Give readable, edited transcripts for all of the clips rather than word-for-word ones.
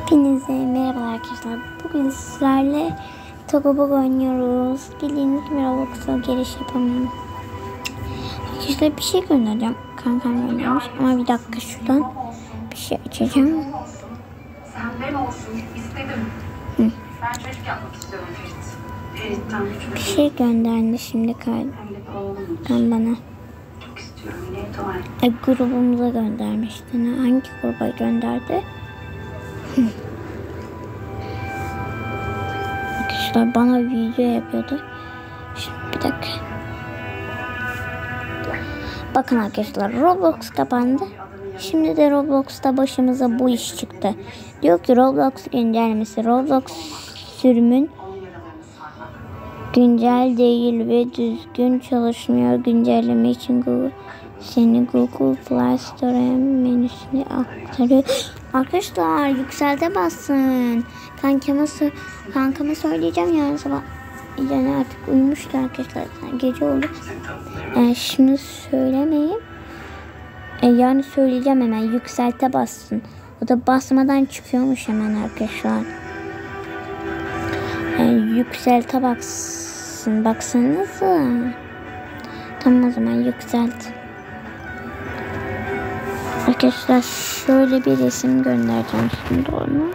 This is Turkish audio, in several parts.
Hepinize merhaba arkadaşlar. Bugün sizlerle Togo oynuyoruz. Bildiğiniz gibi Roblox'a giriş yapamıyorum. Arkadaşlar bir şey göndereceğim. Kankam göndermiş ama bir dakika şuradan bir şey açacağım. Senden olsun istedim. Ben çocuk yapmak istiyorum Ferit. Bir şey gönderdi şimdi bana. Çok istiyorum yine doğru. Grubumuza göndermişti. Hangi gruba gönderdi? Arkadaşlar bana video yapıyordu. Şimdi bir dakika. Bakın arkadaşlar Roblox kapandı. Şimdi de Roblox'ta başımıza bu iş çıktı. Diyor ki Roblox güncellemesi. Roblox sürümün güncel değil ve düzgün çalışmıyor. Güncelleme için Google Play Store menüsüne aktarıyor. Arkadaşlar yükselte basın. Kankama söyleyeceğim yarın sabah. Yani artık uyumuştu arkadaşlar. Gece oldu. Şimdi söylemeyeyim. Yani söyleyeceğim hemen. Yükselte bassın. O da basmadan çıkıyormuş hemen arkadaşlar. Yükselte baksın. Baksanıza. Tamam o zaman yükselt. Arkadaşlar şöyle bir resim göndereceğim şimdi onu.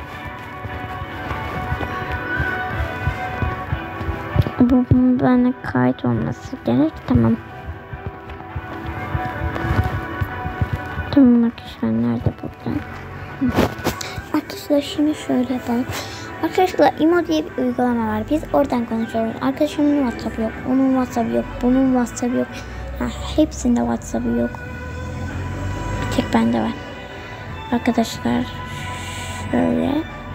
Bu bana kayıt olması gerek. Tamam. Tamam arkadaşlar nerede burada? Arkadaşlar şimdi şöyle yapalım. Arkadaşlar IMO diye bir uygulama var. Biz oradan konuşuyoruz. Arkadaşımın WhatsApp'ı yok. Onun WhatsApp'ı yok. Bunun WhatsApp'ı yok. Hepsinde WhatsApp'ı yok. Bir tek bende var. Arkadaşlar şöyle.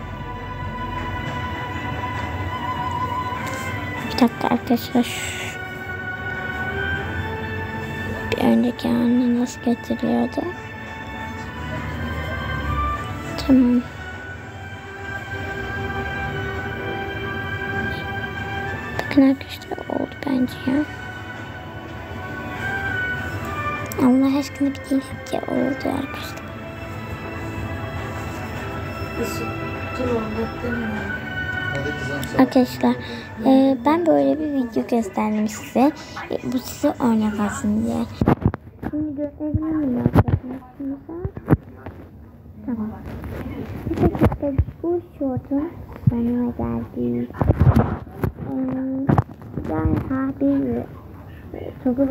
Bir dakika arkadaşlar. Bir önceki anne nasıl getiriyordu? Tamam. Bakın arkadaşlar oldu bence ya. Allah aşkına bir değil ki oldu arkadaşlar. Arkadaşlar ben böyle bir video gösterdim size. Bu size örnek olsun diye. Şimdi gösterebilir miyim arkadaşlar? Tamam. Arkadaşlar bu şortun sonuna geldik. Yani abi Togo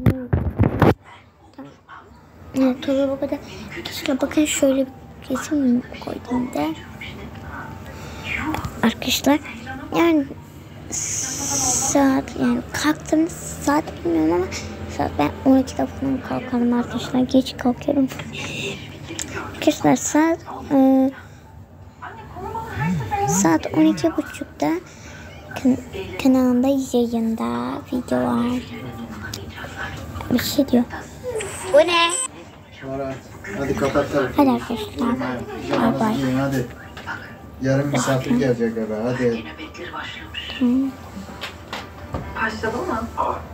Togo'da arkadaşlar bakın şöyle bir resim koydum da. Arkadaşlar yani saat yani kalktığım saat bilmiyorum ama saat ben 12'de falan kalkarım arkadaşlar, geç kalkıyorum. Arkadaşlar saat 12.30'da kanalımda yayında video var. Bir şey diyor. Bu ne? Hadi kapat telefonu. Hadi arkadaşlar. Bye bye. Hadi. Yarın misafir gelecek eve. Hadi. Başladı mı?